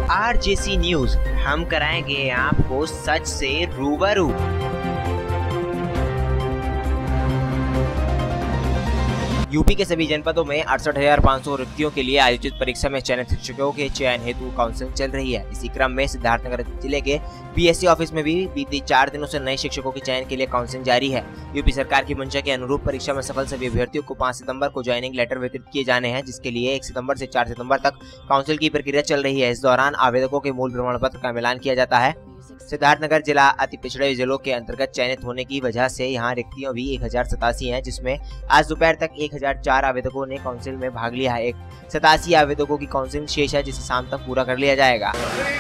RJC news, हम कराएंगे आपको सच से रूबरू। यूपी के सभी जनपदों में 68,500 रिक्तियों के लिए आयोजित परीक्षा में चयनित शिक्षकों के चयन हेतु काउंसलिंग चल रही है। इसी क्रम में सिद्धार्थनगर जिले के BSc ऑफिस में भी बीते 4 दिनों से नए शिक्षकों के चयन के लिए काउंसलिंग जारी है। यूपी सरकार की मंशा के अनुरूप परीक्षा में सफल सभी अभ्यर्थियों को 5 सितंबर को ज्वाइनिंग लेटर वितरित किए जाने हैं, जिसके लिए 1 सितंबर से 4 सितंबर तक काउंसिल की प्रक्रिया चल रही है। इस दौरान आवेदकों के मूल प्रमाण पत्र का मिलान किया जाता है। सिद्धार्थनगर जिला अति पिछड़े जिलों के अंतर्गत चयनित होने की वजह से यहाँ रिक्तियां भी 1087 हैं, जिसमें आज दोपहर तक 1004 आवेदकों ने काउंसिल में भाग लिया है। 87 आवेदकों की काउंसिलिंग शेष है, जिसे शाम तक पूरा कर लिया जाएगा।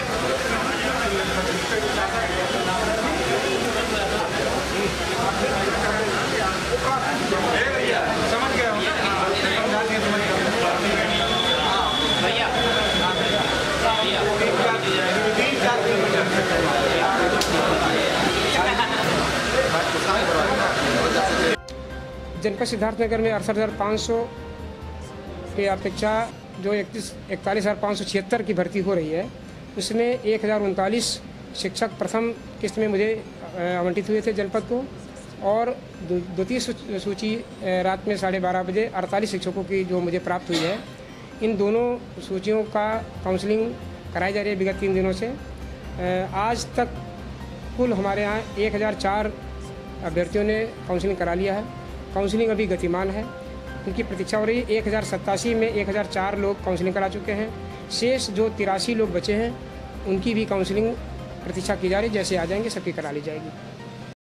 जनपद सिद्धार्थनगर में 68,500 के अपेक्षा जो 41,576 की भर्ती हो रही है, उसमें 1,039 शिक्षक प्रथम किस्त में मुझे आवंटित हुए थे जनपद को, और द्वितीय सूची रात में 12:30 बजे 48 शिक्षकों की जो मुझे प्राप्त हुई है। इन दोनों सूचियों का काउंसलिंग कराई जा रही है विगत 3 दिनों से। आज तक कुल हमारे यहाँ 1004 अभ्यर्थियों ने काउंसलिंग करा लिया है। काउंसलिंग अभी गतिमान है, उनकी प्रतीक्षा हो रही है। 1087 में 1004 लोग काउंसलिंग करा चुके हैं। शेष जो 83 लोग बचे हैं, उनकी भी काउंसलिंग प्रतीक्षा की जा रही है। जैसे आ जाएंगे सबकी करा ली जाएगी।